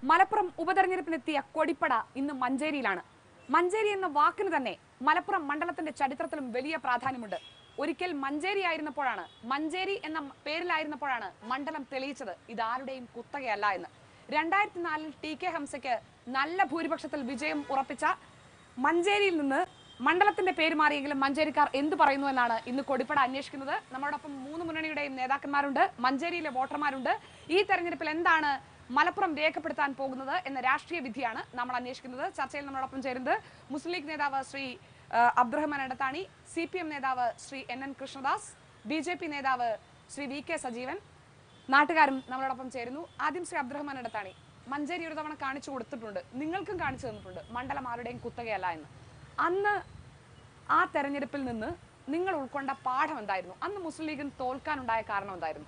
മലപ്പുറം ഉപതെരഞ്ഞെടുപ്പിനെത്തിയ കൊടിപ്പട ഇന്ന് മഞ്ചേരിയിലാണ്. മഞ്ചേരി എന്ന വാക്കിന് തന്നെ മലപ്പുറം മണ്ഡലത്തിന്റെ ചരിത്രത്തിലും വലിയ പ്രാധാന്യമുണ്ട്. ഒരിക്കൽ മഞ്ചേരി ആയിരുന്നപ്പോഴാണ്, മഞ്ചേരി എന്ന പേരിലായിരുന്നപ്പോഴാണ് മണ്ഡലം തെളിയിച്ചത് ഇതാരുടെയും കുത്തകയല്ല എന്ന്. 2004 ടി.കെ. ഹംസയ്ക്ക് നല്ല ഭൂരിപക്ഷത്തിൽ വിജയം ഉറപ്പിച്ച മഞ്ചേരിയിൽ നിന്ന് മണ്ഡലത്തിന്റെ പേര് മാറിയെങ്കിലും മഞ്ചേരിക്കാർ എന്ത് പറയുന്നു എന്നാണ് ഇന്ന് കൊടിപ്പട അന്വേഷിക്കുന്നത്. നമ്മളോടൊപ്പം 3 മുന്നണിയുടെയും നേതാക്കന്മാരുണ്ട്, മഞ്ചേരിയിലെ വോട്ടർമാരുണ്ട്. ഈ തെരഞ്ഞെടുപ്പിൽ എന്താണ് മലപ്പുറം രേഖപ്പെടുത്താൻ പോകുന്നത് എന്ന രാഷ്ട്രീയ വിധിയാണ് നമ്മൾ അന്വേഷിക്കുന്നത്. ചർച്ചയിൽ നമ്മളോടൊപ്പം ചേരുന്നത് മുസ്ലിം ലീഗ് നേതാവ് ശ്രീ അബ്ദുറഹ്മാൻ എടത്താണി, CPM നേതാവ് Shri N N KrishnaDas, BJP നേതാവ് ശ്രീ VK സജീവൻ, നാട്ടുകാരും നമ്മളോടൊപ്പം ചേരുന്നു. ആദ്യം ശ്രീ അബ്ദുറഹ്മാൻ എടത്താണി, മഞ്ചേരി ഒരു തവണ കാണിച്ചു കൊടുത്തിട്ടുണ്ട്, നിങ്ങൾക്കും കാണിച്ചു തന്നിട്ടുണ്ട് മണ്ഡലം ആരുടെയും കുത്തകയല്ല എന്ന്. അന്ന് ആ തെരഞ്ഞെടുപ്പിൽ നിന്ന് നിങ്ങൾ ഉൾക്കൊണ്ട പാഠം എന്തായിരുന്നു? അന്ന് മുസ്ലിം ലീഗിന് തോൽക്കാനുണ്ടായ കാരണം എന്തായിരുന്നു?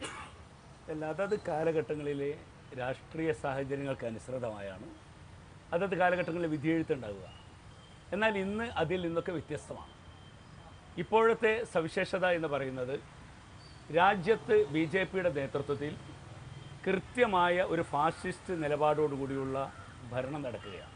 അതത് കാലഘട്ടങ്ങളിലെ രാഷ്ട്രീയ സാഹചര്യങ്ങൾക്ക് അനുസൃതമായാണ് അതത് കാലഘട്ടങ്ങളിൽ വിധിയെഴുത്തുണ്ടാവുക. എന്നാൽ ഇന്ന് അതിൽ നിന്നൊക്കെ വ്യത്യസ്തമാണ്. ഇപ്പോഴത്തെ സവിശേഷത എന്ന് പറയുന്നത് രാജ്യത്ത് BJPയുടെ നേതൃത്വത്തിൽ കൃത്യമായ ഒരു ഫാസിസ്റ്റ് നിലപാടോടുകൂടിയുള്ള ഭരണം നടക്കുകയാണ്.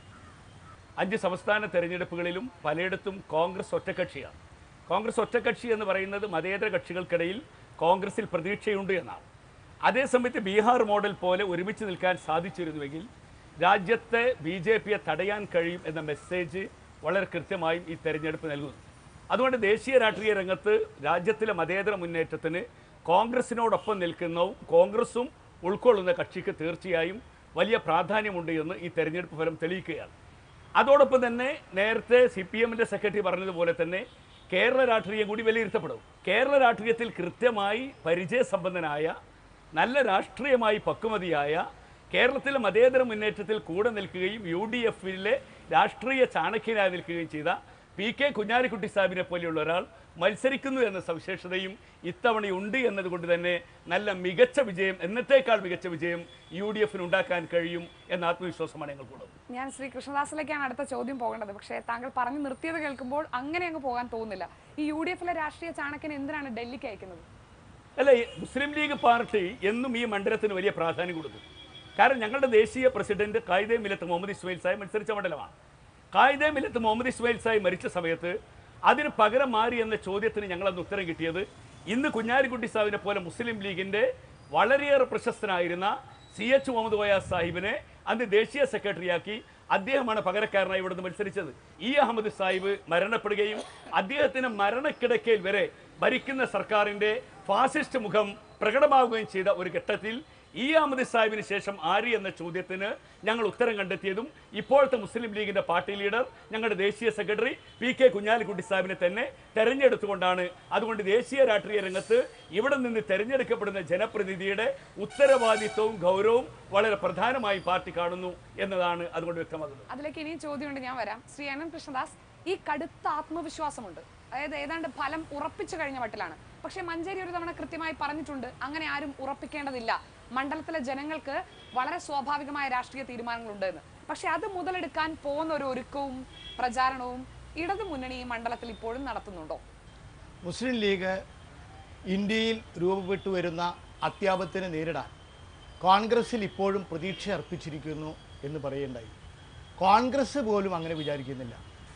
5 സംസ്ഥാന തെരഞ്ഞെടുപ്പുകളിലും പലയിടത്തും കോൺഗ്രസ് ഒറ്റക്കക്ഷിയാണ്. കോൺഗ്രസ് ഒറ്റക്കക്ഷി എന്ന് പറയുന്നത് മതേതര കക്ഷികൾക്കിടയിൽ കോൺഗ്രസിൽ പ്രതീക്ഷയുണ്ട് എന്നാണ്. അതേസമയത്ത് ബീഹാർ മോഡൽ പോലെ ഒരുമിച്ച് നിൽക്കാൻ സാധിച്ചിരുന്നുവെങ്കിൽ രാജ്യത്തെ BJPയെ തടയാൻ കഴിയും എന്ന മെസ്സേജ് വളരെ കൃത്യമായും ഈ തെരഞ്ഞെടുപ്പ് നൽകുന്നു. അതുകൊണ്ട് ദേശീയ രാഷ്ട്രീയ രംഗത്ത് രാജ്യത്തിലെ മതേതര മുന്നേറ്റത്തിന് കോൺഗ്രസിനോടൊപ്പം നിൽക്കുന്നതും കോൺഗ്രസും ഉൾക്കൊള്ളുന്ന കക്ഷിക്ക് തീർച്ചയായും വലിയ പ്രാധാന്യമുണ്ട് എന്ന് ഈ തെരഞ്ഞെടുപ്പ് ഫലം തെളിയിക്കുകയാണ്. അതോടൊപ്പം തന്നെ നേരത്തെ CPMൻ്റെ സെക്രട്ടറി പറഞ്ഞതുപോലെ തന്നെ കേരള രാഷ്ട്രീയം കൂടി വിലയിരുത്തപ്പെടും. കേരള രാഷ്ട്രീയത്തിൽ കൃത്യമായി പരിചയസമ്പന്നനായ, നല്ല രാഷ്ട്രീയമായി പക്വമതിയായ, കേരളത്തിലെ മതേതര മുന്നേറ്റത്തിൽ കൂടെ നിൽക്കുകയും UDFലെ രാഷ്ട്രീയ ചാണക്യനായി നിൽക്കുകയും ചെയ്ത PK കുഞ്ഞാലിക്കുട്ടി സാഹിബിനെ പോലെയുള്ള ഒരാൾ മത്സരിക്കുന്നു എന്ന സവിശേഷതയും ഇത്തവണയുണ്ട് എന്നതുകൊണ്ട് തന്നെ നല്ല മികച്ച വിജയം, എന്നത്തേക്കാൾ മികച്ച വിജയം UDFന് ഉണ്ടാക്കാൻ കഴിയും എന്ന ആത്മവിശ്വാസമാണ് ഞങ്ങൾക്കുള്ളത്. ഞാൻ ശ്രീ കൃഷ്ണദാസിലേക്കാണ് അടുത്ത ചോദ്യം പോകേണ്ടത്. പക്ഷേ താങ്കൾ പറഞ്ഞു നിർത്തിയത് കേൾക്കുമ്പോൾ അങ്ങനെ അങ്ങ് പോകാൻ തോന്നുന്നില്ല. ഈ UDFലെ രാഷ്ട്രീയ ചാണക്യനെ എന്തിനാണ് ഡൽഹിക്ക് അയക്കുന്നത്? അല്ല, മുസ്ലിം ലീഗ് പാർട്ടി എന്നും ഈ മണ്ഡലത്തിന് വലിയ പ്രാധാന്യം കൊടുക്കും. കാരണം ഞങ്ങളുടെ ദേശീയ പ്രസിഡന്റ് ഖായിദെ മില്ലത്ത് മുഹമ്മദ് ഇസ്മായിൽ സാഹിബ് മത്സരിച്ച മണ്ഡലമാണ്. ഖായിദെ മില്ലത്ത് മുഹമ്മദ് ഇസ്മായിൽ സാഹിബ് മരിച്ച സമയത്ത് അതിന് പകരം മാറി എന്ന ചോദ്യത്തിന് ഞങ്ങളന്ന് ഉത്തരം കിട്ടിയത് ഇന്ന് കുഞ്ഞാലിക്കുട്ടി സാഹിബിനെ പോലെ മുസ്ലിം ലീഗിൻ്റെ വളരെയേറെ പ്രശസ്തനായിരുന്ന CH മുഹമ്മദ് വയാസ് സാഹിബിനെ അന്ന് ദേശീയ സെക്രട്ടറിയാക്കി അദ്ദേഹമാണ് പകരക്കാരനായി ഇവിടുന്ന് മത്സരിച്ചത്. അഹമ്മദ് സാഹിബ് മരണപ്പെടുകയും അദ്ദേഹത്തിന് മരണക്കിടക്കയിൽ വരെ ഭരിക്കുന്ന സർക്കാരിൻ്റെ ഫാസിസ്റ്റ് മുഖം പ്രകടമാവുകയും ചെയ്ത ഒരു ഘട്ടത്തിൽ അഹമ്മദ് സാഹിബിന് ശേഷം ആര് എന്ന ചോദ്യത്തിന് ഞങ്ങൾ ഉത്തരം കണ്ടെത്തിയതും ഇപ്പോഴത്തെ മുസ്ലിം ലീഗിൻ്റെ പാർട്ടി ലീഡർ ഞങ്ങളുടെ ദേശീയ സെക്രട്ടറി PK കുഞ്ഞാലിക്കുട്ടി സാഹിബിനെ തന്നെ തെരഞ്ഞെടുത്തുകൊണ്ടാണ്. അതുകൊണ്ട് ദേശീയ രാഷ്ട്രീയ രംഗത്ത് ഇവിടെ നിന്ന് തെരഞ്ഞെടുക്കപ്പെടുന്ന ജനപ്രതിനിധിയുടെ ഉത്തരവാദിത്വവും ഗൗരവവും വളരെ പ്രധാനമായി പാർട്ടി കാണുന്നു എന്നതാണ് അതുകൊണ്ട് വ്യക്തമാകുന്നത്. അതിലേക്ക് ഇനിയും ചോദ്യമുണ്ട്, ഞാൻ വരാം. ശ്രീ N N KrishnaDas, ഈ കടുത്ത ആത്മവിശ്വാസമുണ്ട്, അതായത് ഏതാണ്ട് ഫലം ഉറപ്പിച്ചു കഴിഞ്ഞ മട്ടിലാണ്. പക്ഷേ മഞ്ചേരി ഒരു തവണ കൃത്യമായി പറഞ്ഞിട്ടുണ്ട്, അങ്ങനെ ആരും ഉറപ്പിക്കേണ്ടതില്ല, മണ്ഡലത്തിലെ ജനങ്ങൾക്ക് വളരെ സ്വാഭാവികമായ രാഷ്ട്രീയ തീരുമാനങ്ങളുണ്ട് എന്ന്. പക്ഷെ അത് മുതലെടുക്കാൻ പോകുന്ന ഒരു ഒരുക്കവും പ്രചാരണവും ഇടതു മുന്നണി ഈ മണ്ഡലത്തിൽ ഇപ്പോഴും നടത്തുന്നുണ്ടോ? മുസ്ലിം ലീഗ് ഇന്ത്യയിൽ രൂപപ്പെട്ടു വരുന്ന അത്യാപത്തിനെ നേരിടാൻ കോൺഗ്രസിൽ ഇപ്പോഴും പ്രതീക്ഷ അർപ്പിച്ചിരിക്കുന്നു എന്ന് പറയേണ്ടായി. കോൺഗ്രസ് പോലും അങ്ങനെ വിചാരിക്കുന്നില്ല.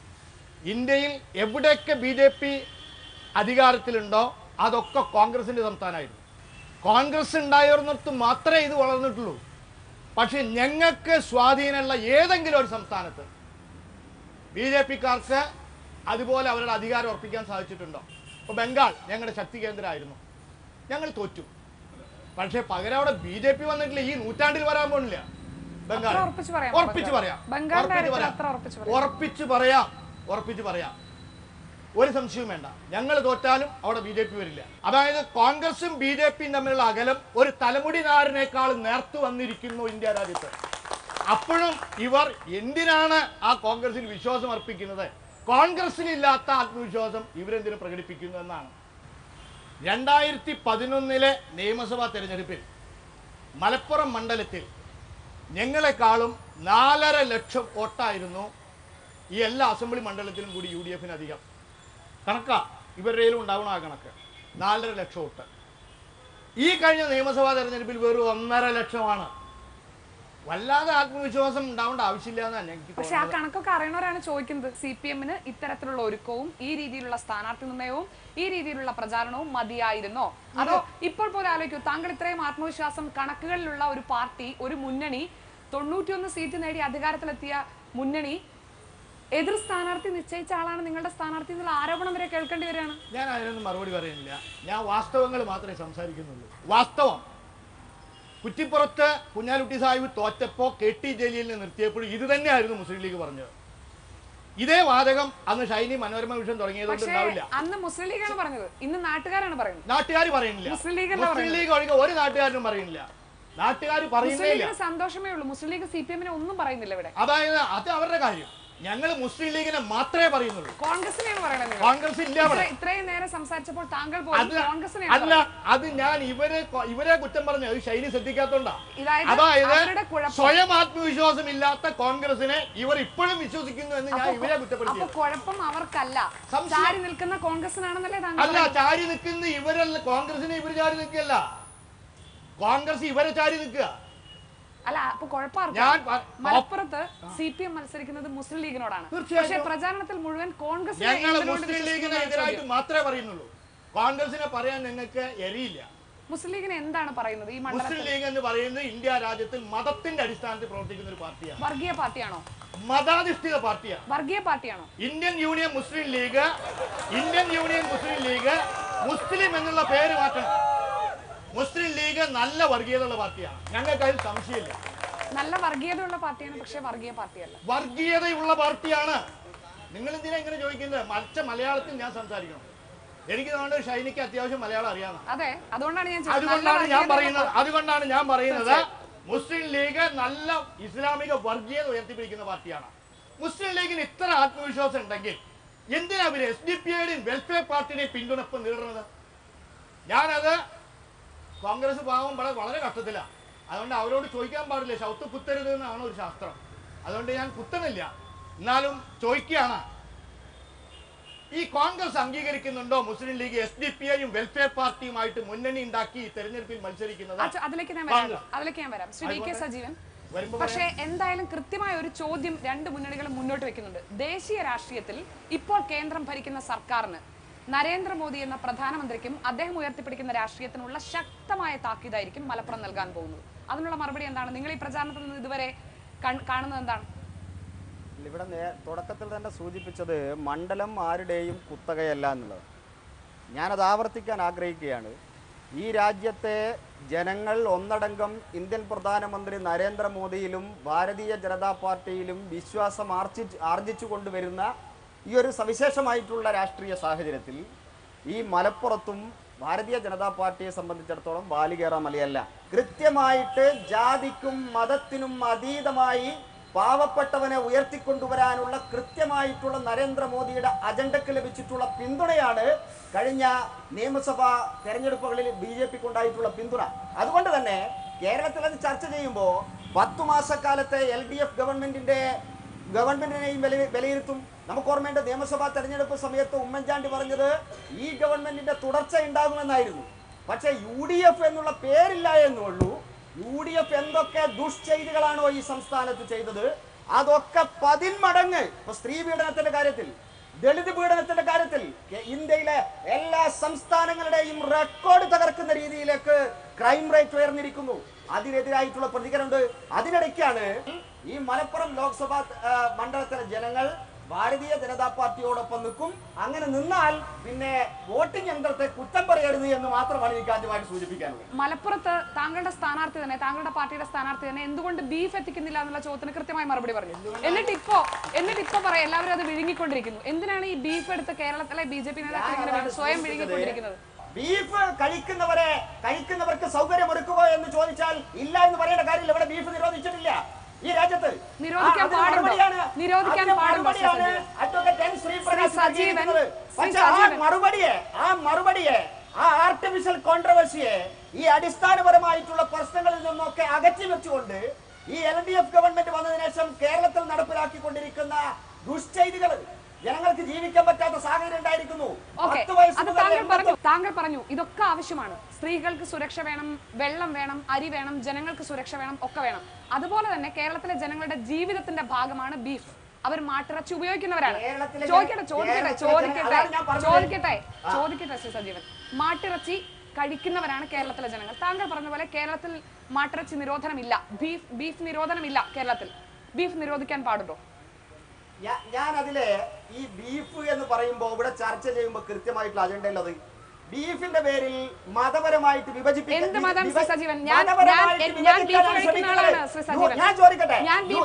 ഇന്ത്യയിൽ എവിടെയൊക്കെ BJP അധികാരത്തിലുണ്ടോ അതൊക്കെ കോൺഗ്രസിൻ്റെ സംസ്ഥാനമായിരുന്നു. കോൺഗ്രസ് ഉണ്ടായിരുന്നിടത്ത് മാത്രമേ ഇത് വളർന്നിട്ടുള്ളൂ. പക്ഷെ ഞങ്ങൾക്ക് സ്വാധീനമുള്ള ഏതെങ്കിലും ഒരു സംസ്ഥാനത്ത് BJPക്കാർക്ക് അതുപോലെ അവരുടെ അധികാരം ഉറപ്പിക്കാൻ സാധിച്ചിട്ടുണ്ടോ? ഇപ്പോൾ ബംഗാൾ ഞങ്ങളുടെ ശക്തി കേന്ദ്രമായിരുന്നു, ഞങ്ങൾ തോറ്റു. പക്ഷേ പകരം അവിടെ BJP വന്നിട്ടില്ല, ഈ നൂറ്റാണ്ടിൽ വരാൻ പോണില്ല. ബംഗാൾ ഉറപ്പിച്ചു പറയാം, ഒരു സംശയവും വേണ്ട. ഞങ്ങൾ തോറ്റാലും അവിടെ BJP വരില്ല. അതായത് കോൺഗ്രസും BJPയും തമ്മിലുള്ള അകലം ഒരു തലമുടി നാരിനേക്കാൾ നേർത്തു വന്നിരിക്കുന്നു ഇന്ത്യ രാജ്യത്ത്. അപ്പോഴും ഇവർ എന്തിനാണ് ആ കോൺഗ്രസിൽ വിശ്വാസം അർപ്പിക്കുന്നത്? കോൺഗ്രസിലില്ലാത്ത ആത്മവിശ്വാസം ഇവരെന്തിനു പ്രകടിപ്പിക്കുന്നു എന്നാണ്. 2011 നിയമസഭാ തെരഞ്ഞെടുപ്പിൽ മലപ്പുറം മണ്ഡലത്തിൽ ഞങ്ങളെക്കാളും 4.5 ലക്ഷം വോട്ടായിരുന്നു ഈ എല്ലാ അസംബ്ലി മണ്ഡലത്തിലും കൂടി UDFന് അധികം. കണക്കാ ഇവരുടെയിലും ഉണ്ടാവണം ആ കണക്ക്. 4.5 ലക്ഷം വോട്ട്. ഈ കഴിഞ്ഞ നിയമസഭാ തെരഞ്ഞെടുപ്പിൽ വെറും 1.5 ലക്ഷമാണ്. വല്ലാതെ ആത്മവിശ്വാസം ഉണ്ടാവേണ്ട ആവശ്യമില്ല എന്നാണ് എനിക്ക് പക്ഷെ ആ കണക്കൊക്കെ അറിയണവരാണ് ചോദിക്കുന്നത്. CPM ഇത്തരത്തിലുള്ള ഒരുക്കവും ഈ രീതിയിലുള്ള സ്ഥാനാർത്ഥി നിർണയവും ഈ രീതിയിലുള്ള പ്രചാരണവും മതിയായിരുന്നോ? അതോ ഇപ്പോൾ പോലും ആലോചിക്കൂ, താങ്കൾ ഇത്രയും ആത്മവിശ്വാസം കണക്കുകളിലുള്ള ഒരു പാർട്ടി, ഒരു മുന്നണി, 91 സീറ്റ് നേടി അധികാരത്തിലെത്തിയ മുന്നണി എതിർ സ്ഥാനാർത്ഥി നിശ്ചയിച്ച ആളാണ് നിങ്ങളുടെ സ്ഥാനാർത്ഥി എന്നുള്ള ആരോപണം വരെ കേൾക്കേണ്ടി വരികയാണ്. ഞാൻ അതിനൊന്നും മറുപടി പറയുന്നില്ല. ഞാൻ വാസ്തവങ്ങൾ മാത്രമേ സംസാരിക്കുന്നുള്ളൂ. വാസ്തവം കുറ്റിപ്പുറത്ത് കുഞ്ഞാലുട്ടി സാഹിബ് തോറ്റപ്പോ KT ജലീലിനെ നിർത്തിയപ്പോഴും ഇത് തന്നെയായിരുന്നു മുസ്ലിം ലീഗ് പറഞ്ഞത്. ഇതേ വാദകം അന്ന് ഷൈനി മനോരമ വിഷൻ തുടങ്ങിയതുകൊണ്ട് ഉണ്ടാവില്ല. അന്ന് മുസ്ലിം ലീഗാണ് പറഞ്ഞത്, ഇന്ന് നാട്ടുകാരാണ് പറയുന്നത്. നാട്ടുകാർ പറയുന്നില്ല. മുസ്ലിം ലീഗ് ഒഴികെ ഒരു നാട്ടുകാരനും പറയുന്നില്ല. നാട്ടുകാർ പറയുന്നില്ല. സന്തോഷമേ ഉള്ളൂ. മുസ്ലിം ലീഗ് CPM ഒന്നും പറയുന്നില്ല ഇവിടെ. അതായത് അത് അവരുടെ കാര്യം. ഞങ്ങൾ മുസ്ലിം ലീഗിനെ മാത്രമേ പറയുന്നുള്ളൂ. കോൺഗ്രസിനെയാണ് പറയുന്നത്. കോൺഗ്രസ് ഇല്ല. ഇത്രയും നേരം സംസാരിച്ചപ്പോൾ താങ്കൾ അല്ല, അത് ഞാൻ ഇവരെ കുറ്റം പറഞ്ഞു. അത് ശൈലി ശ്രദ്ധിക്കാത്തോണ്ടാ. അതായത് സ്വയം ആത്മവിശ്വാസം ഇല്ലാത്ത കോൺഗ്രസിനെ ഇവർ ഇപ്പോഴും വിശ്വസിക്കുന്നു എന്ന് ഞാൻ ഇവരെ കുറ്റപ്പെടുത്തി. കുഴപ്പം അവർക്കല്ല, ചാരി നിൽക്കുന്ന കോൺഗ്രസിനാണെന്നല്ലേ താങ്കൾ? അല്ല, ചാരി നിൽക്കുന്ന ഇവരല്ല. കോൺഗ്രസിനെ ഇവർ ചാരി നിൽക്കുകയല്ല, കോൺഗ്രസ് ഇവരെ ചാരി നിൽക്കുക. അല്ല, അപ്പൊ കുഴപ്പമില്ല. മലപ്പുറത്ത് CPM മത്സരിക്കുന്നത് മുസ്ലിം ലീഗിനോടാണ്. പക്ഷേ പ്രചാരണത്തിൽ മുഴുവൻ കോൺഗ്രസ്. ഞങ്ങൾ മുസ്ലിം ലീഗിനെ എതിരായിട്ട് മാത്രമേ പറയുന്നുള്ളൂ. കോൺഗ്രസിനെ പറയാൻ നിങ്ങൾക്ക് എറിയില്ല. മുസ്ലിം ലീഗിനെ എന്താണ് പറയുന്നത്? ഈ മുസ്ലിം ലീഗ് എന്ന് പറയുന്നത് ഇന്ത്യ രാജ്യത്തിൽ മതത്തിന്റെ അടിസ്ഥാനത്തിൽ പ്രവർത്തിക്കുന്ന ഒരു പാർട്ടിയാണ്. വർഗീയ പാർട്ടിയാണോ? മതാധിഷ്ഠിത പാർട്ടിയാണ്. വർഗീയ പാർട്ടിയാണോ? Indian Union Muslim League Muslim എന്നുള്ള പേര് മാറ്റണം. മുസ്ലിം ലീഗ് നല്ല വർഗീയതയുള്ള പാർട്ടിയാണ്. ഞങ്ങൾക്ക് അതിൽ സംശയമില്ല. നല്ല വർഗീയതയുള്ള പാർട്ടിയാണ്, പക്ഷേ വർഗീയ പാർട്ടിയല്ല. വർഗീയതയുള്ള പാർട്ടിയാണ്. നിങ്ങൾ എന്തിനാ ഇങ്ങനെ ചോദിക്കുന്നത്? മലയാളത്തിൽ ഞാൻ സംസാരിക്കണം. എനിക്ക് തോന്നുന്നത് ഷൈനിക്ക് അത്യാവശ്യം മലയാളം അറിയാവുന്ന. അതെ, അതുകൊണ്ടാണ് ഞാൻ പറയുന്നത് മുസ്ലിം ലീഗ് നല്ല ഇസ്ലാമിക വർഗീയത ഉയർത്തിപ്പിടിക്കുന്ന പാർട്ടിയാണ്. മുസ്ലിം ലീഗിന് ഇത്ര ആത്മവിശ്വാസം ഉണ്ടെങ്കിൽ എന്തിനാ അവര് SDPയുടെയും വെൽഫെയർ പാർട്ടിയുടെയും പിന്തുണപ്പ് നേടുന്നത്? ഞാനത് കോൺഗ്രസ് ഭാഗം വളരെ കഷ്ടത്തിലാണ്. അതുകൊണ്ട് അവരോട് ചോദിക്കാൻ പാടില്ല. ശൗത്ത് കുത്തരുത് എന്നാണ് ഒരു ശാസ്ത്രം. അതുകൊണ്ട് ഞാൻ കുത്തണില്ല. എന്നാലും ചോദിക്കുകയാണ്, ഈ കോൺഗ്രസ് അംഗീകരിക്കുന്നുണ്ടോ മുസ്ലിം ലീഗ് SDPയും വെൽഫെയർ പാർട്ടിയുമായിട്ട് മുന്നണി ഉണ്ടാക്കി തെരഞ്ഞെടുപ്പിൽ മത്സരിക്കുന്നത്? അതിലേക്ക് ഞാൻ വരാം. ശ്രീ VK സജീവൻ. പക്ഷേ എന്തായാലും കൃത്യമായ ഒരു ചോദ്യം രണ്ട് മുന്നണികളും മുന്നോട്ട് വെക്കുന്നുണ്ട്. ദേശീയ രാഷ്ട്രീയത്തിൽ ഇപ്പോൾ കേന്ദ്രം ഭരിക്കുന്ന സർക്കാരിന്, നരേന്ദ്രമോദി എന്ന പ്രധാനമന്ത്രിക്കും അദ്ദേഹം ഉയർത്തിപ്പിടിക്കുന്ന രാഷ്ട്രീയത്തിനുള്ള ശക്തമായ താക്കീതായിരിക്കും മലപ്പുറം നൽകാൻ പോകുന്നത്. അതിനുള്ള മറുപടി എന്താണ്? നിങ്ങൾ ഈ പ്രചാരണത്തിൽ നിന്ന് ഇതുവരെ കാണുന്നത് എന്താണ്? ഇവിടെ തുടക്കത്തിൽ തന്നെ സൂചിപ്പിച്ചത് മണ്ഡലം ആരുടെയും കുത്തകയല്ല എന്നുള്ളത്. ഞാനത് ആവർത്തിക്കാൻ ആഗ്രഹിക്കുകയാണ്. ഈ രാജ്യത്തെ ജനങ്ങൾ ഒന്നടങ്കം ഇന്ത്യൻ പ്രധാനമന്ത്രി നരേന്ദ്രമോദിയിലും ഭാരതീയ ജനതാ പാർട്ടിയിലും വിശ്വാസം ആർജിച്ചു കൊണ്ടുവരുന്ന ഈ ഒരു സവിശേഷമായിട്ടുള്ള രാഷ്ട്രീയ സാഹചര്യത്തിൽ ഈ മലപ്പുറത്തും ഭാരതീയ ജനതാ പാർട്ടിയെ സംബന്ധിച്ചിടത്തോളം ബാലികേറ മലയല്ല. കൃത്യമായിട്ട് ജാതിക്കും മതത്തിനും അതീതമായി പാവപ്പെട്ടവനെ ഉയർത്തിക്കൊണ്ടുവരാനുള്ള കൃത്യമായിട്ടുള്ള നരേന്ദ്രമോദിയുടെ അജണ്ടയ്ക്ക് ലഭിച്ചിട്ടുള്ള പിന്തുണയാണ് കഴിഞ്ഞ നിയമസഭാ തെരഞ്ഞെടുപ്പുകളിൽ BJPക്ക് ഉണ്ടായിട്ടുള്ള പിന്തുണ. അതുകൊണ്ട് തന്നെ കേരളത്തിൽ അത് ചർച്ച ചെയ്യുമ്പോൾ 10 മാസക്കാലത്തെ LDF ഗവൺമെന്റിനെയും വിലയിരുത്തും. നമുക്ക് ഓർമ്മയുണ്ട്, നിയമസഭാ തെരഞ്ഞെടുപ്പ് സമയത്ത് ഉമ്മൻചാണ്ടി പറഞ്ഞത് ഈ ഗവൺമെന്റിന്റെ തുടർച്ച ഉണ്ടാകുമെന്നായിരുന്നു. പക്ഷെ UDF എന്നുള്ള പേരില്ല എന്നുള്ളൂ. UDF എന്തൊക്കെ ദുഷ്ചെയ്തികളാണോ ഈ സംസ്ഥാനത്ത് ചെയ്തത് അതൊക്കെ 10 മടങ്ങ്. ഇപ്പൊ സ്ത്രീ പീഡനത്തിന്റെ കാര്യത്തിൽ, ദളിത് പീഡനത്തിന്റെ കാര്യത്തിൽ ഇന്ത്യയിലെ എല്ലാ സംസ്ഥാനങ്ങളുടെയും റെക്കോർഡ് തകർക്കുന്ന രീതിയിലേക്ക് ക്രൈം റേറ്റ് ഉയർന്നിരിക്കുന്നു. അതിനെതിരായിട്ടുള്ള പ്രതികരണമുണ്ട്. അതിനിടയ്ക്കാണ് ഈ മലപ്പുറം ലോക്സഭാ മണ്ഡലത്തിലെ ജനങ്ങൾ ഭാരതീയ ജനതാ പാർട്ടിയോടൊപ്പം നിൽക്കും. അങ്ങനെ നിന്നാൽ പിന്നെ വോട്ടിംഗ് യന്ത്രത്തെ കുറ്റം പറയരുത് എന്ന് മാത്രമാണ് എനിക്ക് ആദ്യമായിട്ട് സൂചിപ്പിക്കാനുള്ളത്. മലപ്പുറത്ത് താങ്കളുടെ സ്ഥാനാർത്ഥി തന്നെ, താങ്കളുടെ പാർട്ടിയുടെ സ്ഥാനാർത്ഥി തന്നെ എന്തുകൊണ്ട് ബീഫ് എത്തിക്കുന്നില്ല എന്നുള്ള ചോദ്യത്തിന് കൃത്യമായി മറുപടി പറഞ്ഞു. എന്നിട്ട് ഇപ്പൊ പറയാം എല്ലാവരും അത് വിഴുങ്ങിക്കൊണ്ടിരിക്കുന്നു. എന്തിനാണ് ഈ ബീഫ് എടുത്ത് കേരളത്തിലെ BJP നേതാക്കൾ സ്വയം വിഴുങ്ങിക്കൊണ്ടിരിക്കുന്നത്? ബീഫ് കഴിക്കുന്നവർക്ക് സൗകര്യം ഒരുക്കുക എന്ന് ചോദിച്ചാൽ ഇല്ല എന്ന് പറയേണ്ട കാര്യമില്ല. ഇവിടെ ബീഫ് നിരോധിച്ചിട്ടില്ല ഈ രാജ്യത്ത്. ആർട്ടിഫിഷ്യൽ കോൺട്രവേഴ്സിയെ, ഈ അടിസ്ഥാനപരമായിട്ടുള്ള പ്രശ്നങ്ങളിൽ നിന്നൊക്കെ അകറ്റി വെച്ചുകൊണ്ട് ഈ LDF ഗവൺമെന്റ് വന്നതിന് ശേഷം കേരളത്തിൽ നടപ്പിലാക്കിക്കൊണ്ടിരിക്കുന്ന ദുഷ്ചെയ്തികൾ, ജനങ്ങൾക്ക് ജീവിക്കാൻ പറ്റാത്ത സാഹചര്യം ഉണ്ടായിരിക്കുന്നു. താങ്കൾ പറഞ്ഞു ഇതൊക്കെ ആവശ്യമാണ്. സ്ത്രീകൾക്ക് സുരക്ഷ വേണം, വെള്ളം വേണം, അരി വേണം, ജനങ്ങൾക്ക് സുരക്ഷ വേണം, ഒക്കെ വേണം. അതുപോലെ തന്നെ കേരളത്തിലെ ജനങ്ങളുടെ ജീവിതത്തിന്റെ ഭാഗമാണ് ബീഫ്. അവർ മാട്ടിറച്ചി ഉപയോഗിക്കുന്നവരാണ്. ചോദിക്കട്ടെ ശ്രീ സജീവൻ, മാട്ടിറച്ചി കഴിക്കുന്നവരാണ് കേരളത്തിലെ ജനങ്ങൾ. താങ്കൾ പറഞ്ഞ പോലെ കേരളത്തിൽ മാട്ടിറച്ചി നിരോധനമില്ല, ബീഫ് നിരോധനമില്ല. കേരളത്തിൽ ബീഫ് നിരോധിക്കാൻ പാടുണ്ടോ? ഞാൻ അതിലെ ഈ ബീഫ് എന്ന് പറയുമ്പോൾ ഇവിടെ ചർച്ച ചെയ്യുമ്പോൾ കൃത്യമായിട്ടുള്ള അജണ്ട ഉള്ളത് ബീഫിന്റെ പേരിൽ മതപരമായിട്ട് വിഭജിപ്പിക്കാൻ. ഞാൻ ചോദിക്കട്ടെ,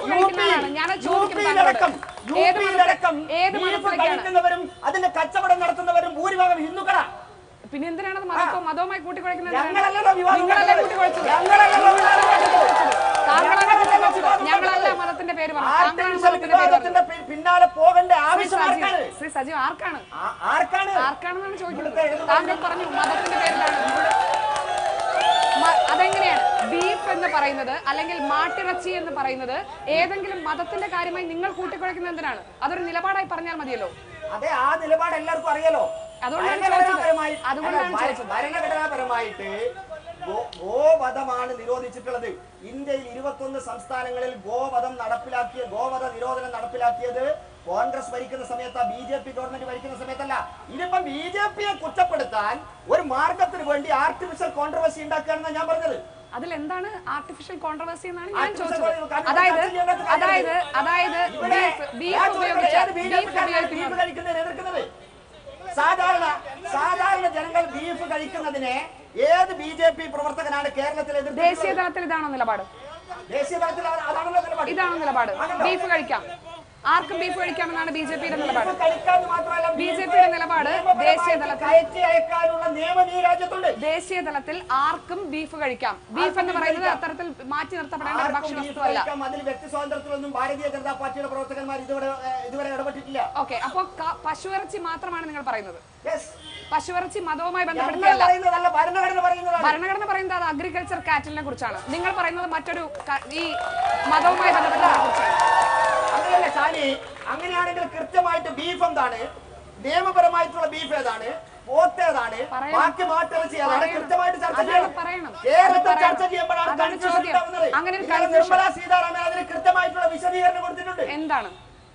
കഴിക്കുന്നവരും അതിന്റെ കച്ചവടം നടത്തുന്നവരും ഭൂരിഭാഗം ഹിന്ദുക്കളാണ്. പിന്നെ എന്തിനാണ് മതവുമായി കൂട്ടിക്കുഴയ്ക്കുന്നത്? ഞങ്ങളല്ല മതത്തിന്റെ പേര് പിന്നാലെ പോകേണ്ട ആവശ്യം ശ്രീ സജീവ് ആർക്കാണെന്നാണ് ചോദിക്കുന്നത്. താങ്കൾ പറഞ്ഞു മതത്തിന്റെ പേരിലാണ്. അതെങ്ങനെയാണ് ബീഫ് എന്ന് പറയുന്നത് അല്ലെങ്കിൽ മാട്ടിറച്ചി എന്ന് പറയുന്നത് ഏതെങ്കിലും മതത്തിന്റെ കാര്യമായി നിങ്ങൾ കൂട്ടിക്കുഴയ്ക്കുന്നത് എന്തിനാണ്? അതൊരു നിലപാടായി പറഞ്ഞാൽ മതിയല്ലോ. അതെ, ആ നിലപാട് എല്ലാവർക്കും അറിയാലോ. ഭരണഘടനാപരമായിട്ട് ഗോവധമാണ് നിരോധിച്ചിട്ടുള്ളത്. ഇന്ത്യയിൽ 21 സംസ്ഥാനങ്ങളിൽ ഗോവധ നിരോധനം നടപ്പിലാക്കിയത് കോൺഗ്രസ് ഭരിക്കുന്ന സമയത്ത്, BJP ഗവൺമെന്റ് ഭരിക്കുന്ന സമയത്തല്ല. ഇതിപ്പം BJPയെ കുറ്റപ്പെടുത്താൻ ഒരു മാർഗത്തിന് വേണ്ടി ആർട്ടിഫിഷ്യൽ കോൺട്രവേഴ്സി ഉണ്ടാക്കുകയാണെന്നാണ് ഞാൻ പറഞ്ഞത്. അതിൽ എന്താണ് ആർട്ടിഫിഷ്യൽ കോൺട്രവേഴ്സി എന്നാണ് ഞാൻ ചോദിച്ചത്. അതായത് സാധാരണ ജനങ്ങൾ ബീഫ് കഴിക്കുന്നതിനെ ഏത് BJP പ്രവർത്തകനാണ് കേരളത്തിൽ എതിർക്കുന്നത്? ദേശീയ തലത്തിൽ ഇതാണോ നിലപാട്? ദേശീയ തലത്തിൽ അതാണല്ലോ നിലപാട്. ഇതാണോ നിലപാട്? ബീഫ് കഴിക്കാം, ആർക്കും ബീഫ് കഴിക്കാമെന്നാണ് BJPയുടെ നിലപാട്. BJPയുടെ നിലപാട് ദേശീയ തലത്തിൽ ആർക്കും ബീഫ് കഴിക്കാം. ബീഫ് എന്ന് പറയുന്നത് അത്തരത്തിൽ മാറ്റി നിർത്തപ്പെടേണ്ട ഒരു ഭക്ഷണ വസ്തുവല്ല. അതിൽ വ്യക്തി സ്വാതന്ത്ര്യത്തിലൊന്നും ഭാരതീയ ജനതാ പാർട്ടിയുടെ പ്രവർത്തകന്മാർ ഇതുവരെ ഇടപെട്ടിട്ടില്ല. ഓക്കെ, അപ്പൊ പശുവിറച്ചി മാത്രമാണ് നിങ്ങൾ പറയുന്നത്? പശുവിറച്ചി മതവുമായി ബന്ധപ്പെടുത്തിയല്ല. ഭരണഘടന പറയുന്നത് അത് അഗ്രികൾച്ചർ കാറ്റലിനെ കുറിച്ചാണ്. നിങ്ങൾ പറയുന്നത് മറ്റൊരു ഈ മതവുമായി ബന്ധപ്പെട്ടതിനെ കുറിച്ചാണ്. അങ്ങനെയല്ല ഷാനി, അങ്ങനെയാണെങ്കിൽ കൃത്യമായിട്ട് ബീഫ് എന്താണ്, നിയമപരമായിട്ടുള്ള ബീഫ് ഏതാണ്, പോത്ത് ഏതാണ്, ബാക്കി മാട്ടിറച്ചി ഏതാണ് കൃത്യമായിട്ട് ചർച്ച ചെയ്യണം. കേരളത്തിൽ ചർച്ച ചെയ്യുമ്പോഴാണ് കൺഫ്യൂഷൻ ഉണ്ടാവുന്നത്. നിർമ്മലാ സീതാരാമൻ അതിന് കൃത്യമായിട്ടുള്ള വിശദീകരണം കൊടുത്തിട്ടുണ്ട്. എന്താണ്?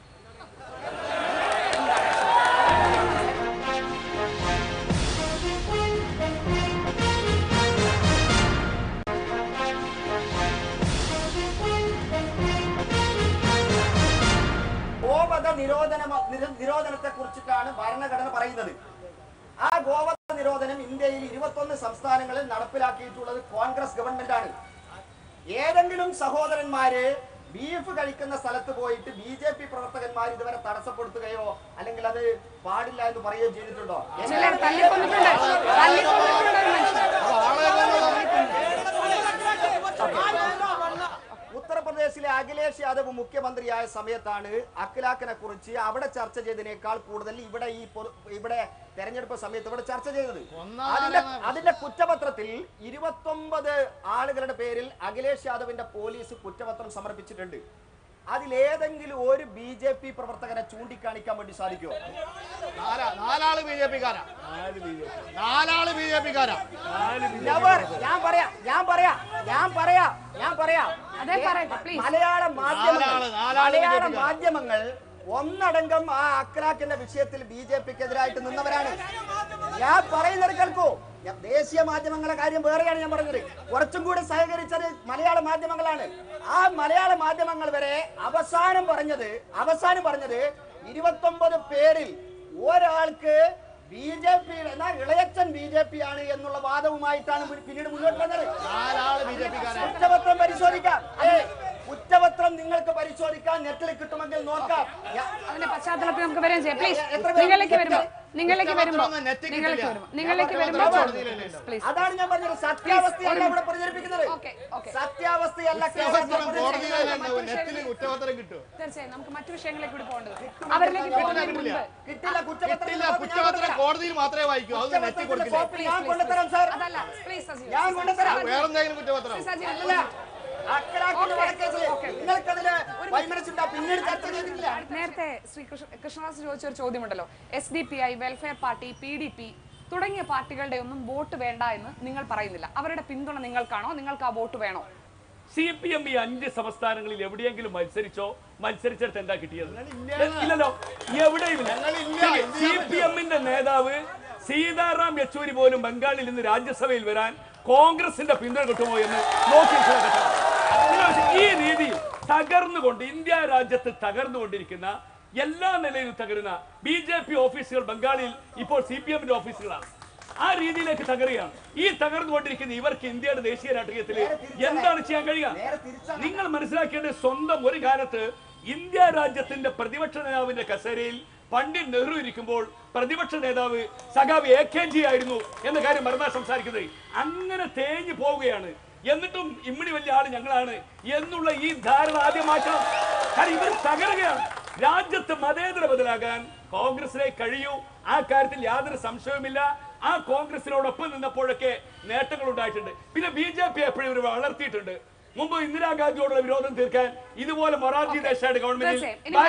നിരോധനത്തെ കുറിച്ചിട്ടാണ് ഭരണഘടന പറയുന്നത്. ആ ഗോവധ നിരോധനം ഇന്ത്യയിൽ 21 സംസ്ഥാനങ്ങളിൽ നടപ്പിലാക്കിയിട്ടുള്ളത് കോൺഗ്രസ് ഗവൺമെന്റ് ആണ്. ഏതെങ്കിലും സഹോദരന്മാര് ബീഫ് കഴിക്കുന്ന സ്ഥലത്ത് പോയിട്ട് BJP പ്രവർത്തകന്മാർ ഇതുവരെ തടസ്സപ്പെടുത്തുകയോ അല്ലെങ്കിൽ അത് പാടില്ല എന്ന് പറയുകയോ ചെയ്തിട്ടുണ്ടോ? ഉത്തർപ്രദേശിലെ അഖിലേഷ് യാദവ് മുഖ്യമന്ത്രിയായ സമയത്താണ് അഖിലാഖിനെ കുറിച്ച് അവിടെ ചർച്ച ചെയ്തതിനേക്കാൾ കൂടുതൽ ഇവിടെ തെരഞ്ഞെടുപ്പ് സമയത്ത് ഇവിടെ ചർച്ച ചെയ്തത്. അതിന്റെ കുറ്റപത്രത്തിൽ 29 ആളുകളുടെ പേരിൽ അഖിലേഷ് യാദവിന്റെ പോലീസ് കുറ്റപത്രം സമർപ്പിച്ചിട്ടുണ്ട്. അതിലേതെങ്കിലും ഒരു BJP പ്രവർത്തകനെ ചൂണ്ടിക്കാണിക്കാൻ വേണ്ടി സാധിക്കുമോ? നാലാള് BJP-ക്കാരാ. മലയാള മാധ്യമങ്ങൾ ഒന്നടങ്കം ആ അഖിലാഖിന്റെ വിഷയത്തിൽ BJP-ക്കെതിരായിട്ട് നിന്നവരാണ്. ഞാൻ പറയുന്നത് കേൾക്കൂ. ദേശീയ മാധ്യമങ്ങളുടെ കാര്യം വേറെയാണ് ഞാൻ പറഞ്ഞത്. കുറച്ചും കൂടി സഹകരിച്ചത് മലയാള മാധ്യമങ്ങളാണ്. ആ മലയാള മാധ്യമങ്ങൾ വരെ അവസാനം പറഞ്ഞത് 29 പേരിൽ ഒരാൾക്ക് BJP ഇളയച്ചൻ BJP ആണ് എന്നുള്ള വാദവുമായിട്ടാണ് പിന്നീട് മുന്നോട്ട് വന്നത്. കുറ്റപത്രം പരിശോധിക്കാം. കുറ്റപത്രം നിങ്ങൾക്ക് പരിശോധിക്കാൻ നെറ്റിൽ കിട്ടുമെങ്കിൽ നോക്കാം. അതിന്റെ പശ്ചാത്തലത്തിൽ നമുക്ക് വരാൻ ചെയ്യാം. പ്ലീസ് നിങ്ങളിലേക്ക് വരുമ്പോ അതാണ് ഞാൻ പറഞ്ഞത്. സത്യാവസ്ഥയല്ല ഇവിടെ പ്രചരിപ്പിക്കുന്നത്. സത്യാവസ്ഥയല്ല. തീർച്ചയായും നമുക്ക് മറ്റു വിഷയങ്ങളിലേക്ക് കൂടി പോകേണ്ടത്. അവരിലേക്ക് കിട്ടില്ല. കുറ്റപത്രം കോടതിയിൽ മാത്രമേ വായിക്കൂ. അത് നെറ്റി കൊടുക്കില്ല. ഞാൻ കൊണ്ടുതരാം സാർ. അതല്ല, പ്ലീസ് ഞാൻ കൊണ്ടുതരാം. വേറെന്തെങ്കിലും കുറ്റപത്രം നേരത്തെ ശ്രീ കൃഷ്ണദാസ് ചോദിച്ച ഒരു ചോദ്യമുണ്ടല്ലോ, SDPI, വെൽഫെയർ പാർട്ടി, PDP തുടങ്ങിയ പാർട്ടികളുടെ ഒന്നും വോട്ട് വേണ്ട എന്ന് നിങ്ങൾ പറയുന്നില്ല. അവരുടെ പിന്തുണ നിങ്ങൾക്കാണോ? നിങ്ങൾക്ക് ആ വോട്ട് വേണോ? CPM ഈ 5 സംസ്ഥാനങ്ങളിൽ എവിടെയെങ്കിലും മത്സരിച്ചിട്ട് എന്താ കിട്ടിയത്? ഇല്ലല്ലോ, എവിടെയും. CPM-ന്റെ നേതാവ് സീതാറാം യെച്ചൂരി പോലും ബംഗാളിൽ നിന്ന് രാജ്യസഭയിൽ വരാൻ കോൺഗ്രസിന്റെ പിന്തുണ കിട്ടുമോ എന്ന് നോക്കി. ഈ രീതിയിൽ തകർന്നുകൊണ്ട് ഇന്ത്യ രാജ്യത്ത് തകർന്നുകൊണ്ടിരിക്കുന്ന, എല്ലാ നിലയിലും തകരുന്ന BJP ഓഫീസുകൾ ബംഗാളിൽ ഇപ്പോൾ CPM-ന്റെ ഓഫീസുകളാണ്. ആ രീതിയിലേക്ക് തകരുകയാണ്. ഈ തകർന്നുകൊണ്ടിരിക്കുന്ന ഇവർക്ക് ഇന്ത്യയുടെ ദേശീയ രാഷ്ട്രീയത്തിൽ എന്താണ് ചെയ്യാൻ കഴിയുക? നിങ്ങൾ മനസ്സിലാക്കേണ്ടത്, സ്വന്തം ഒരു കാലത്ത് ഇന്ത്യ രാജ്യത്തിന്റെ പ്രതിപക്ഷ നേതാവിന്റെ കസേരയിൽ പണ്ഡിറ്റ് നെഹ്റു ഇരിക്കുമ്പോൾ പ്രതിപക്ഷ നേതാവ് സഖാവ് AKG ആയിരുന്നു എന്ന കാര്യം മറന്നാ സംസാരിക്കുന്നത്. അങ്ങനെ തേഞ്ഞു പോവുകയാണ്. എന്നിട്ടും ഇമ്മിണി വലിയ ആള് ഞങ്ങളാണ് എന്നുള്ള ഈ ധാരണ ആദ്യം മാറ്റണം. കാരണം ഇവർ തകരുകയാണ്. രാജ്യത്ത് മതേതര ബദലാകാൻ കോൺഗ്രസിനെ കഴിയൂ. ആ കാര്യത്തിൽ യാതൊരു സംശയവുമില്ല. ആ കോൺഗ്രസിനോടൊപ്പം നിന്നപ്പോഴൊക്കെ നേട്ടങ്ങൾ ഉണ്ടായിട്ടുണ്ട്. പിന്നെ BJP എപ്പോഴും ഇവർ വളർത്തിയിട്ടുണ്ട്. മുമ്പ് ഇന്ദിരാഗാന്ധിയോടുള്ള വിരോധം തീർക്കാൻ ഇതുപോലെ മൊറാർജി ദേശായിയുടെ ഗവൺമെന്റിൽ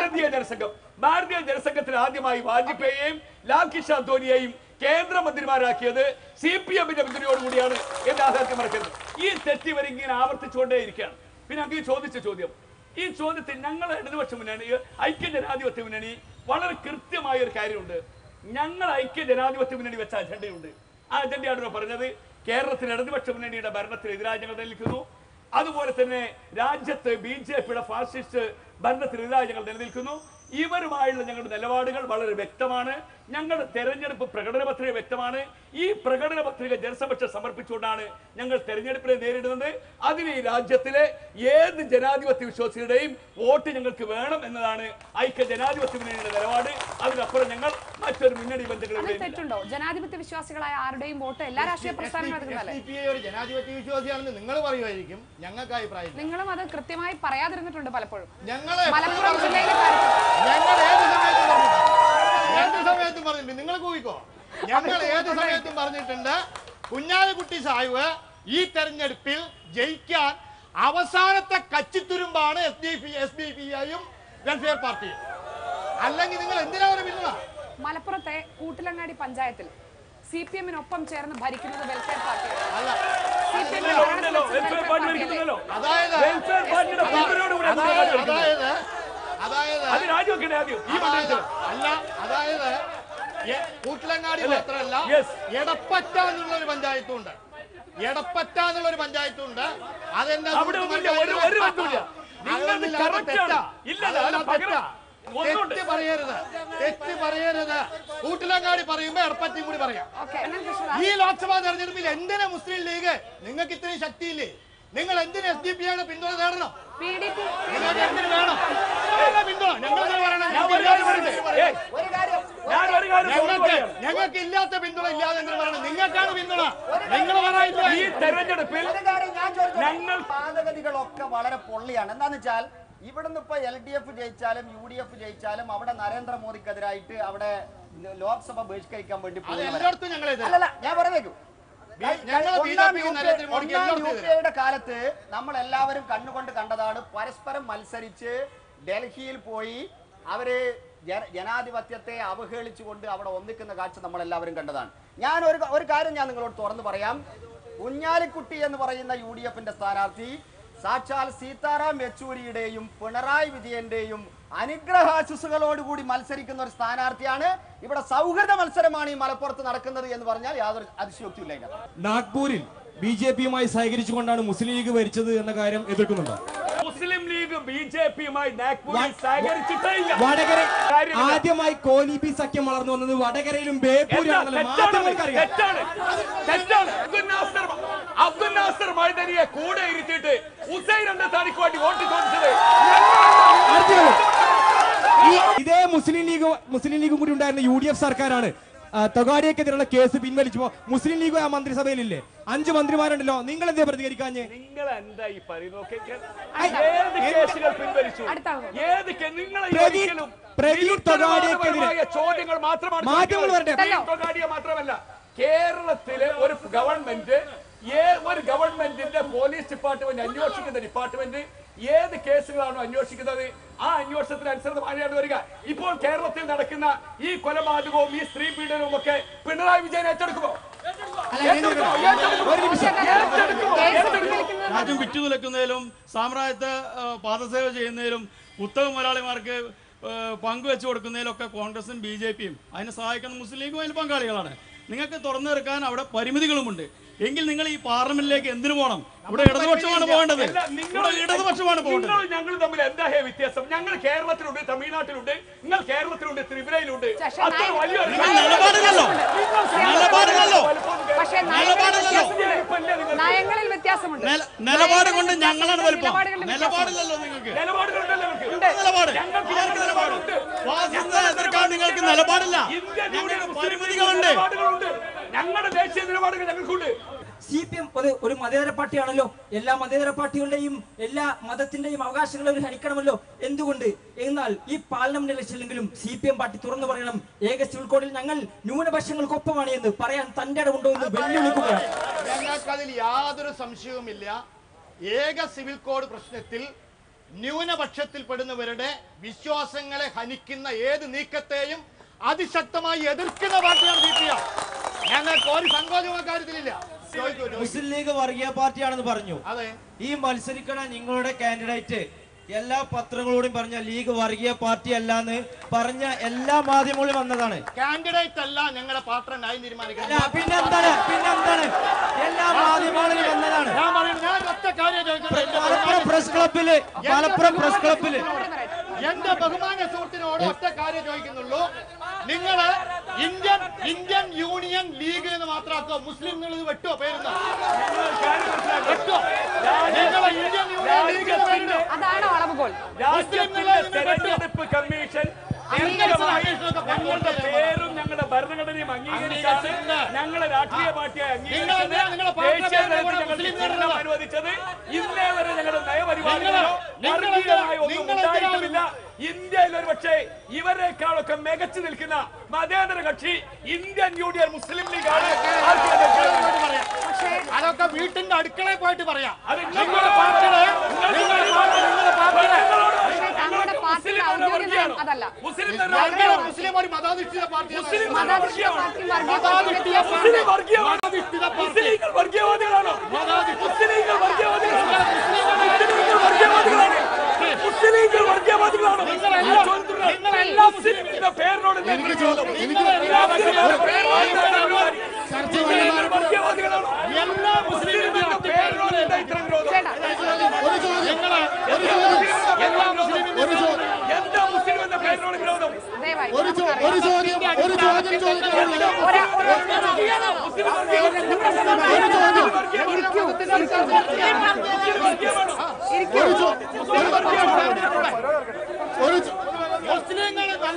ഭാരതീയ ജനസംഘത്തിൽ ആദ്യമായി വാജ്പേയിയെയും ലാൽ കിഷോർ ധോനിയെയും കേന്ദ്രമന്ത്രിമാരാക്കിയത് CPM-ന്റെ പിന്തുണയോടുകൂടിയാണ് എന്ന ആധാരത്തിൽ മറക്കരുത്. ഈ തെറ്റ് ഇവരിങ്ങനെ ആവർത്തിച്ചുകൊണ്ടേയിരിക്കുകയാണ്. പിന്നെ അങ്ങ് ചോദിച്ച ചോദ്യം, ഈ ചോദ്യത്തിൽ ഞങ്ങൾ ഇടതുപക്ഷ മുന്നണി, ഐക്യ ജനാധിപത്യ മുന്നണി വളരെ കൃത്യമായ ഒരു കാര്യമുണ്ട്. ഞങ്ങൾ ഐക്യ ജനാധിപത്യ മുന്നണി വെച്ച അജണ്ടയുണ്ട്. ആ അജണ്ടയാണ് പറഞ്ഞത്. കേരളത്തിൽ ഇടതുപക്ഷ മുന്നണിയുടെ ഭരണത്തിനെതിരായി ഞങ്ങൾ നിലനിൽക്കുന്നു. അതുപോലെ തന്നെ രാജ്യത്ത് BJP-യുടെ ഫാസിസ്റ്റ് ഭരണത്തിനെതിരായി ഞങ്ങൾ നിലനിൽക്കുന്നു. ഇവരുമായുള്ള ഞങ്ങളുടെ നിലപാടുകൾ വളരെ വ്യക്തമാണ്. ഞങ്ങളുടെ തെരഞ്ഞെടുപ്പ് പ്രകടന പത്രിക വ്യക്തമാണ്. ഈ പ്രകടന പത്രിക ജനസമക്ഷം സമർപ്പിച്ചുകൊണ്ടാണ് ഞങ്ങൾ തെരഞ്ഞെടുപ്പിനെ നേരിടുന്നത്. അതിന് ഈ രാജ്യത്തിലെ ഏത് ജനാധിപത്യ വിശ്വാസികളുടെയും വോട്ട് ഞങ്ങൾക്ക് വേണം എന്നതാണ് ഐക്യ ജനാധിപത്യ മുന്നണിയുടെ നിലപാട്. അതിനപ്പുറം ഞങ്ങൾ മറ്റൊരു മുന്നണി ബന്ധങ്ങളും തെറ്റുണ്ടോ? ജനാധിപത്യ വിശ്വാസികളായ ആരുടെയും വോട്ട് എല്ലാ രാഷ്ട്രീയ പ്രസ്ഥാനങ്ങളും ഒരു ജനാധിപത്യ വിശ്വാസിയാണെന്ന് നിങ്ങൾ പറയുമായിരിക്കും. ഞങ്ങൾക്ക് അഭിപ്രായം. നിങ്ങളും അത് കൃത്യമായി പറയാതിരുന്നിട്ടുണ്ട് പലപ്പോഴും. മലപ്പുറം ജില്ലയിലെ ഏത് സമയത്തും പറഞ്ഞിട്ടുണ്ട്. നിങ്ങൾ കൂവിക്കോ. ഞങ്ങൾ ഏത് സമയത്തും പറഞ്ഞിട്ടുണ്ട്, കുഞ്ഞാലിക്കുട്ടി സാഹിബ് ഈ തെരഞ്ഞെടുപ്പിൽ ജയിക്കാൻ അവസാനത്തെ കച്ചിത്തുരുമ്പാണ് SDPI-യും വെൽഫെയർ പാർട്ടിയും. അല്ലെങ്കിൽ നിങ്ങൾ എന്തിനാണ് പിന്തുണ? മലപ്പുറത്തെ കൂട്ടിലങ്ങാടി പഞ്ചായത്തിൽ CPM-നൊപ്പം ചേർന്ന് ഭരിക്കുന്നത് വെൽഫെയർ പാർട്ടിയാണ്. അതായത് കൂട്ടിലങ്ങാടി മാത്രമല്ല, എടപ്പറ്റ എന്നുള്ളൊരു പഞ്ചായത്തുണ്ട്. അതെന്താ തെറ്റ് പറയരുത്. കൂട്ടിലങ്ങാടി പറയുമ്പോ എടപ്പറ്റയും കൂടി പറയാം. ഈ ലോക്സഭാ തെരഞ്ഞെടുപ്പിൽ എന്തിനാ മുസ്ലിം ലീഗ്? നിങ്ങൾക്ക് ഇത്രയും ശക്തിയില്ലേ? നിങ്ങൾ എന്തിന് SDPI-യുടെ പിന്തുണ തേടണം? നിങ്ങൾക്ക് എന്തിനു വേണം പിന്തുണ? ഞങ്ങൾക്ക് ഇല്ലാത്ത പിന്തുണ ഇല്ലാതെ പറയണം. നിങ്ങൾക്കാണ് പിന്തുണ. നിങ്ങൾ പറയില്ല. ഈ തെരഞ്ഞെടുപ്പിൽ പാതഗതികളൊക്കെ വളരെ പൊള്ളിയാണ്. എന്താന്ന് വെച്ചാൽ ഇവിടുന്ന് ഇപ്പൊ LDF ജയിച്ചാലും UDF ജയിച്ചാലും അവിടെ നരേന്ദ്രമോദിക്കെതിരായിട്ട് അവിടെ ലോക്സഭ ബഹിഷ്കരിക്കാൻ വേണ്ടി അല്ലല്ല, ഞാൻ പറഞ്ഞേക്കും. യുടെ കാലത്ത് നമ്മൾ എല്ലാവരും കണ്ണുകൊണ്ട് കണ്ടതാണ്. പരസ്പരം മത്സരിച്ച് ഡൽഹിയിൽ പോയി അവര് ജനാധിപത്യത്തെ അവഹേളിച്ചുകൊണ്ട് അവിടെ ഒന്നിക്കുന്ന കാഴ്ച നമ്മൾ എല്ലാവരും കണ്ടതാണ്. ഞാൻ ഒരു കാര്യം ഞാൻ നിങ്ങളോട് തുറന്നു പറയാം. കുഞ്ഞാലിക്കുട്ടി എന്ന് പറയുന്ന UDF-ന്റെ സ്ഥാനാർത്ഥി സാക്ഷാൽ സീതാറാം യെച്ചൂരിയുടെയും പിണറായി വിജയന്റെയും അനുഗ്രഹാശിസുകളോടുകൂടി മത്സരിക്കുന്ന ഒരു സ്ഥാനാർത്ഥിയാണ്. ഇവിടെ സൗഹൃദ മത്സരമാണ് ഈ മലപ്പുറത്ത് നടക്കുന്നത് എന്ന് പറഞ്ഞാൽ യാതൊരു അതിശയോക്തിയില്ല. നാഗ്പൂരിൽ BJP-യുമായി സഹകരിച്ചുകൊണ്ടാണ് മുസ്ലിം ലീഗ് ഭരിച്ചത് എന്ന കാര്യം എതിർക്കുന്നുണ്ടോ? മുസ്ലിം ലീഗ് BJP-യുമായി നാഗ്പൂരിൽ സഹകരിച്ചിട്ടില്ല. വടകര ആദ്യമായി കോലീബി സഖ്യം വളർന്നു വന്നത് വടകരയിലും ബേപ്പൂരിലാണല്ലോ. അബ്ദുൽ നാസർ മൈദനിയെ കൂടെ ഇരുത്തിയിട്ട് ഹുസൈൻ എന്ന തനിക്ക് വേണ്ടി വോട്ട് ചോദിച്ചത് ഇതേ മുസ്ലിം ലീഗും കൂടി ഉണ്ടായിരുന്ന UDF സർക്കാരാണ്. തൊഗാഡിയക്കെതിരെയുള്ള കേസ് പിൻവലിച്ചപ്പോ മുസ്ലിം ലീഗ് ആ മന്ത്രിസഭയിലില്ലേ? 5 മന്ത്രിമാരുണ്ടല്ലോ. നിങ്ങൾ എന്താ പ്രതികരിക്കാഞ്ഞ്? നിങ്ങൾ എന്താ ഈ പറയുന്നത്? ചോദ്യങ്ങൾ മാത്രമല്ല. കേരളത്തിലെ ഒരു ഗവൺമെന്റിന്റെ പോലീസ് ഡിപ്പാർട്ട്മെന്റ് അന്വേഷിക്കുന്ന ഡിപ്പാർട്ട്മെന്റ് ഏത് കേസുകളാണോ അന്വേഷിക്കുന്നത് ആ അന്വേഷണത്തിന് അനുസൃതമായാണ് വരിക. ഇപ്പോൾ കേരളത്തിൽ നടക്കുന്ന ഈ കൊലപാതകവും ഈ സ്ത്രീ പീഡനവും ഒക്കെ പിണറായി വിജയൻ ഏറ്റെടുക്കുമോ? രാജ്യം വിറ്റുതുലക്കുന്നതിലും സാമ്രാജ്യത്തെ പാദസേവ ചെയ്യുന്നതിലും ഉത്തമ മലയാളിമാർക്ക് പങ്കുവെച്ചു കൊടുക്കുന്നതിലൊക്കെ കോൺഗ്രസും BJPയും അതിനെ സഹായിക്കുന്ന മുസ്ലിം ലീഗും അതിൽ പങ്കാളികളാണ്. നിങ്ങൾക്ക് തുറന്നു തീർക്കാൻ അവിടെ പരിമിതികളുമുണ്ട്. എങ്കിൽ നിങ്ങൾ ഈ പാർലമെന്റിലേക്ക് എന്തിനു പോകണം? ഇവിടെ ഇടതുപക്ഷമാണ് പോകേണ്ടത്. ഇടതുപക്ഷമാണ് പോകേണ്ടത്. ഞങ്ങൾ തമ്മിൽ എന്താ വ്യത്യാസം? ഞങ്ങൾ കേരളത്തിലുണ്ട്, തമിഴ്നാട്ടിലുണ്ട്, നിങ്ങൾ കേരളത്തിലുണ്ട്, ത്രിപുരയിലുണ്ട്. നിലപാടില്ലല്ലോ. നയങ്ങളിൽ വ്യത്യാസമുണ്ട്. നിലപാട് കൊണ്ട് ഞങ്ങളാണ് വലുപ്പം. നിലപാടില്ലല്ലോ നിങ്ങൾക്ക്. എതിർക്കാൻ നിങ്ങൾക്ക് നിലപാടില്ല. ഞങ്ങൾക്ക് പരിമിതികളുണ്ട്. ഞങ്ങളുടെ ദേശീയ നിലപാടുകൾ ഞങ്ങൾക്കുണ്ട്. CPM ഒരു മതേതര പാർട്ടിയാണല്ലോ. എല്ലാ മതേതര പാർട്ടികളുടെയും എല്ലാ മതത്തിന്റെയും അവകാശങ്ങളും ഹനിക്കണമല്ലോ. എന്തുകൊണ്ട്? എന്നാൽ ഈ പാർലമെന്റ് ഇലക്ഷനിലെങ്കിലും CPM പാർട്ടി തുറന്നു പറയണം, ഏക സിവിൽ കോഡിൽ ഞങ്ങൾ ന്യൂനപക്ഷങ്ങൾക്കൊപ്പമാണ് എന്ന് പറയാൻ തന്റെ ഇടമുണ്ടോ എന്ന് വെല്ലുവിളിക്കുകയാണ്. ഞങ്ങൾക്കതിൽ യാതൊരു സംശയവുമില്ല. ഏക സിവിൽ കോഡ് പ്രശ്നത്തിൽ ന്യൂനപക്ഷത്തിൽപ്പെടുന്നവരുടെ വിശ്വാസങ്ങളെ ഹനിക്കുന്ന ഏത് നീക്കത്തെയും അതിശക്തമായി എതിർക്കുന്ന പാർട്ടിയാണ് CPM. ഞങ്ങൾക്ക് ഒരു സങ്കോചവും കാര്യത്തിലില്ല. മുസ്ലിം ലീഗ് വർഗീയ പാർട്ടിയാണെന്ന് പറഞ്ഞു. അതെ, ഈ മത്സരിക്കണ നിങ്ങളുടെ കാൻഡിഡേറ്റ് എല്ലാ പത്രങ്ങളോടും പറഞ്ഞ ലീഗ് വർഗീയ പാർട്ടി അല്ലാന്ന് പറഞ്ഞ എല്ലാ മാധ്യമങ്ങളും വന്നതാണ്. കാൻഡിഡേറ്റ് അല്ല ഞങ്ങളുടെ പാർട്ടിനായി തീരുമാനിക്കുന്നത്. പിന്നെന്താണ് എല്ലാ മാധ്യമങ്ങളിലും വന്നതാണ്. ഞാൻ ഒറ്റ കാര്യം മലപ്പുറം പ്രസ് ക്ലബില് എന്റെ ബഹുമാന സുഹൃത്തിനോട് ഒറ്റ കാര്യം ചോദിക്കുന്നുള്ളൂ. നിങ്ങള് ഇന്ത്യൻ യൂണിയൻ ലീഗ് എന്ന് മാത്രമാക്കോ? മുസ്ലിം ഇത് വെട്ടോ പേരുന്ന ഇന്ത്യൻ യൂണിയൻ ലീഗ് അതാണോ അളവുകോൽ? തെരഞ്ഞെടുപ്പ് കമ്മീഷൻ ഞങ്ങളുടെ പേരും ഞങ്ങളുടെ ഭരണഘടനയും അംഗീകരിച്ചാണ് ഞങ്ങളെ രാഷ്ട്രീയ പാർട്ടിയായി അംഗീകരിച്ചത്. അനുവദിച്ചത് ഇന്നേ വരെ ഞങ്ങളുടെ നയപരിപാടികളോ ഒന്നും ഉണ്ടായിട്ടുമില്ല. ഇന്ത്യയിൽ ഒരു പക്ഷേ ഇവരെക്കാളൊക്കെ മികച്ചു നിൽക്കുന്ന മതേതര കക്ഷി ഇന്ത്യൻ യൂണിയൻ മുസ്ലിം ലീഗാണ്. അതൊക്കെ വീട്ടിന്റെ അടുക്കളയിൽ പോയിട്ട് പറയാം. മുസ്ലിം ഒരു മതാധിഷ്ഠിത പാർട്ടിയാണ്. വർഗീയവാദികളാണോ? പേരിനോട് എല്ലാ മുസ്ലിമിന്റെ പേരിനോട് എന്താ മുസ്ലിം എന്ന പേരിനോട് വിരോധം? മുസ്ലിങ്ങൾ നല്ല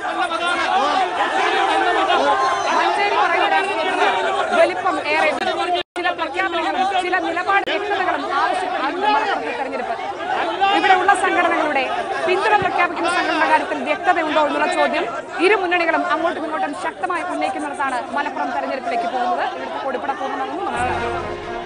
വലിപ്പം ഏറെ ചില പ്രഖ്യാപനങ്ങളും ചില നിലപാട് വ്യക്തതകളും ആവശ്യപ്പെടുന്നു മലപ്പുറത്തെ തെരഞ്ഞെടുപ്പ്. ഇവിടെയുള്ള സംഘടനകളുടെ പിന്തുണ പ്രഖ്യാപിക്കുന്ന സംഘടനയുടെ കാര്യത്തിൽ വ്യക്തതയുണ്ടോ എന്നുള്ള ചോദ്യം ഇരു മുന്നണികളും അങ്ങോട്ടും ഇങ്ങോട്ടും ശക്തമായി ഉന്നയിക്കുന്നിടത്താണ് മലപ്പുറം തെരഞ്ഞെടുപ്പിലേക്ക് പോകുന്നത്. ഇവിടുത്തെ കൊടിപ്പട പൂർണ്ണമാകുന്നു. നമസ്കാരം.